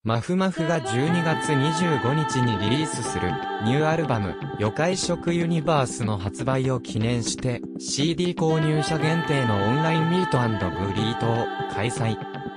まふまふが12月25日にリリースするニューアルバム魚介食ユニバースの発売を記念して CD 購入者限定のオンラインミート&グリートを開催。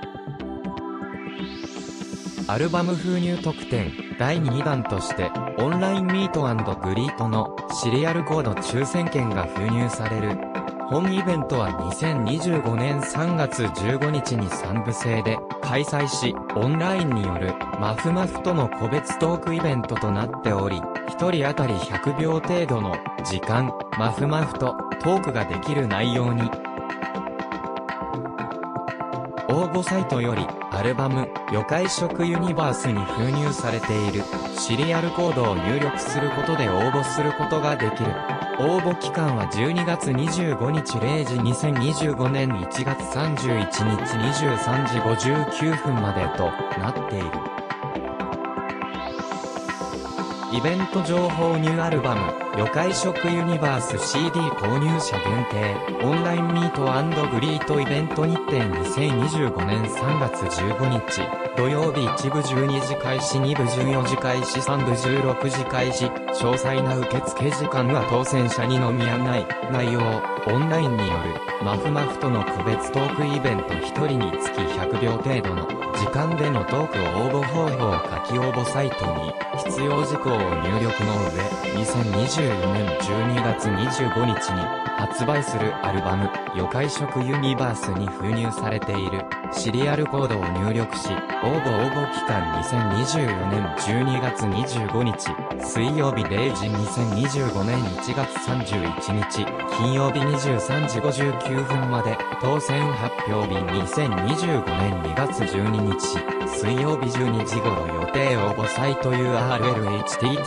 アルバム封入特典第2弾としてオンラインミート&グリートのシリアルコード抽選券が封入される。本イベントは2025年3月15日に3部制で開催し、オンラインによるまふまふとの個別トークイベントとなっており、1人当たり100秒程度の時間、まふまふとトークができる内容に。応募サイトよりアルバム魚介食ユニバースに封入されているシリアルコードを入力することで応募することができる。応募期間は12月25日0時2025年1月31日23時59分までとなっている。イベント情報ニューアルバム魚介食ユニバース CD 購入者限定オンラインミート&グリートイベント日程2025年3月15日土曜日1部12時開始2部14時開始3部16時開始詳細な受付時間は当選者にのみ案内内容オンラインによるまふまふとの個別トークイベント1人につき100秒程度の時間でのトーク応募方法書き応募サイトに必要事項を入力の上2024年12月25日に発売するアルバム魚介食ユニバースに封入されているシリアルコードを入力し応募期間2024年12月25日水曜日0時2025年1月31日金曜日23時59分まで当選発表日2025年2月12日水曜日12時頃予定応募サイト URL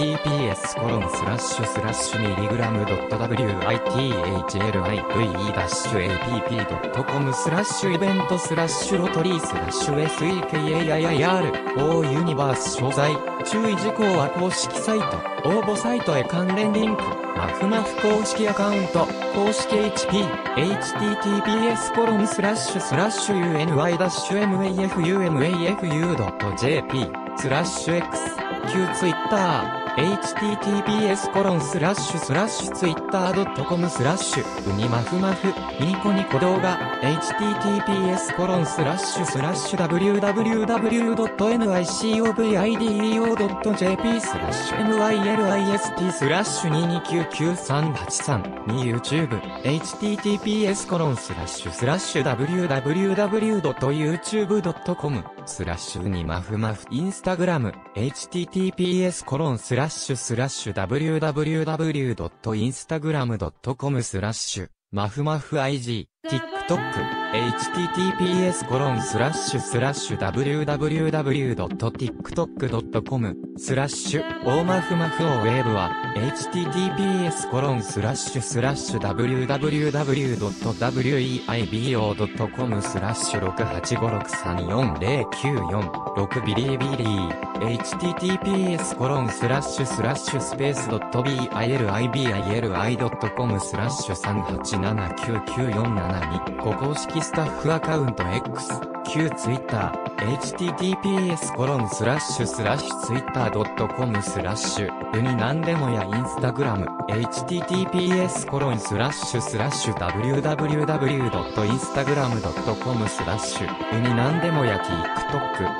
https://milligram.withlive-app.com/ イベント/ロトリー/SEKAIIR O ユニバース詳細注意事項は公式サイト応募サイトへ関連リンクまふまふ公式アカウント公式 HP https://mymafu.jp/x旧 Twitter https://twitter.com/ ウニマフマフニコニコ動画 https://www.nicovid.jp/mylist/22999383 YouTube https://www.youtube.com/ ウニマフマフ Instagram https://www.instagram.com/ まふまふ IG TikTok https://www.tiktok.com/ 大まふまふおウェーブは https://www.weibo.com/6856340946ビリビリhttps://space.bilibi.com/38799472公式スタッフアカウント X 旧 Twitter https://twitter.com/ ウニなんでもや Instagram https://www.instagram.com/ ウニなんでもや TikTok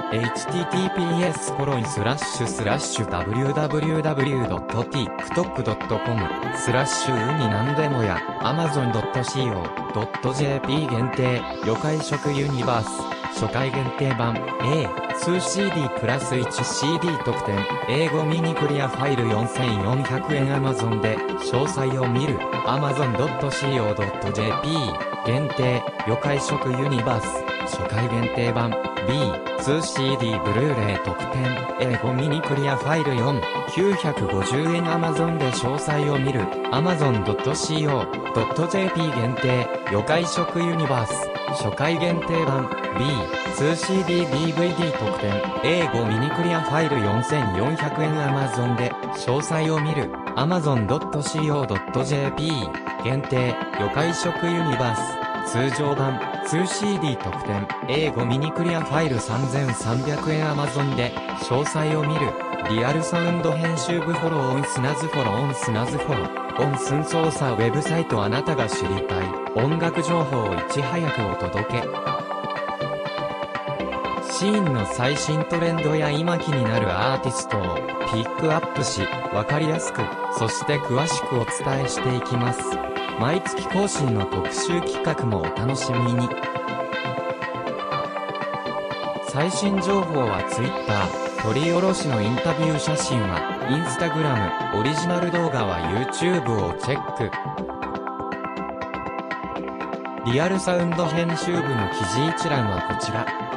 https://www.tiktok.com/ ウニなんでもや amazon.co.jp 限定魚介食ユニバース初回限定版 A2CD プラス 1CD 特典英語ミニクリアファイル4400円 Amazon で詳細を見る amazon.co.jp 限定魚介食ユニバース初回限定版 B2CD ブルーレイ特典英語ミニクリアファイル4950円 Amazon で詳細を見る amazon.co.jp 限定魚介食ユニバース初回限定版 B2CD DVD 特典英語ミニクリアファイル4400円 Amazon で詳細を見る amazon.co.jp 限定魚介食ユニバース通常版 2CD 特典、英語ミニクリアファイル3300円 Amazon で、詳細を見る。リアルサウンド編集部フォローオンスナズフォローオンスナズフォロー。オンスン操作ウェブサイトあなたが知りたい。音楽情報をいち早くお届け。シーンの最新トレンドや今気になるアーティストをピックアップし、わかりやすく、そして詳しくお伝えしていきます。毎月更新の特集企画もお楽しみに。最新情報は Twitter、取り下ろしのインタビュー写真は Instagram、オリジナル動画は YouTube をチェック。リアルサウンド編集部の記事一覧はこちら。